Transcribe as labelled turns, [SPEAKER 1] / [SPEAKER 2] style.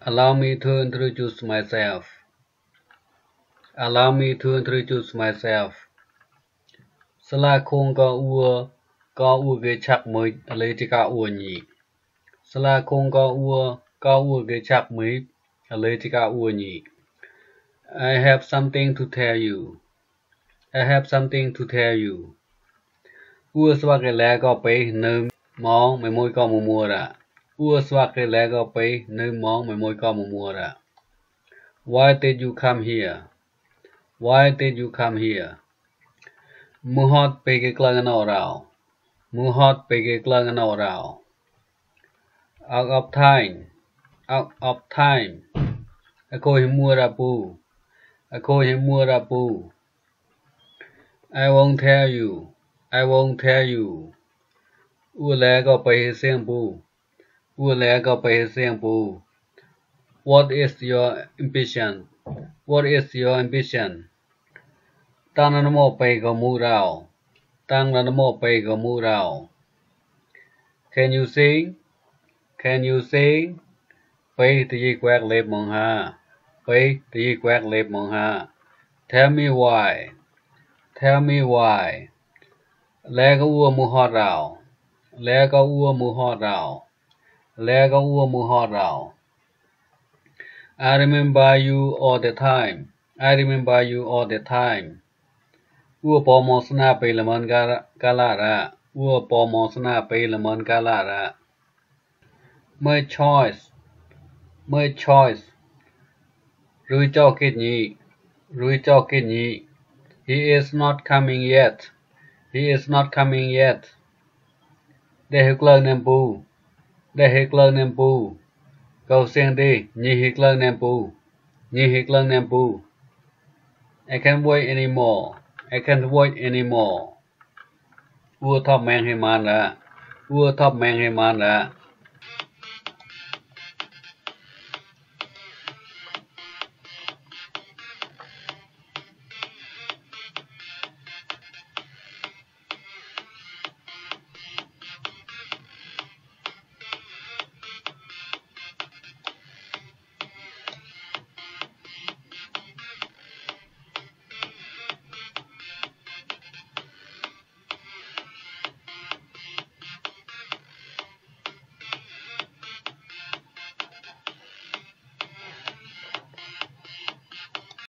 [SPEAKER 1] Allow me to introduce myself. Allow me to introduce myself. Sala khung có ua ghế chạc mới lấy chỉ cả ua nhỉ. Sala khung có ua ghế chạc mới lấy chỉ cả ua nhỉ. I have something to tell you. I have something to tell you. Ua swa cái lẽ có bế nơi mong mày môi có mua ra. Ua swa cái lẽ có bế nơi mong mày môi có mua ra. Why did you come here? Why did you come here? Muhot pe cái clang nào rào. Muhot pe cái clang nào rào. Out of time. Out of time. Ako himua ra pu. Ako himua ra pu. I won't tell you. I won't tell you. Ua lẽ có pe xiang pu. Ua lẽ có pe xiang pu. What is your ambition? What is your ambition? Tang na mo pe go mu rao. Tang na mo pe go mu rao. Can you sing? Can you sing? Pe ti quack lep mong ha. Pe ti quack lep mong ha. Tell me why. Tell me why. Lẽ có ua mu hot rao. Lẽ có ua mu hot rao. Lẽ có ua mu hot rao. I remember you all the time. I remember you all the time. Ua po mo sna pe lamon gala ra. Ua po mo sna pe lamon gala ra. My choice. My choice. Rui cho kid nhị. Rui cho kid nhị. He is not coming yet. He is not coming yet. Để hực lơ nem pu. Để hực lơ nem pu. Câu xiên đi. Nhị hực lơ nem pu. Nhị hực lơ nem pu. I can't wait anymore. I can't wait anymore. Ua thop mang hay man ra. Ua thop mang hay man ra.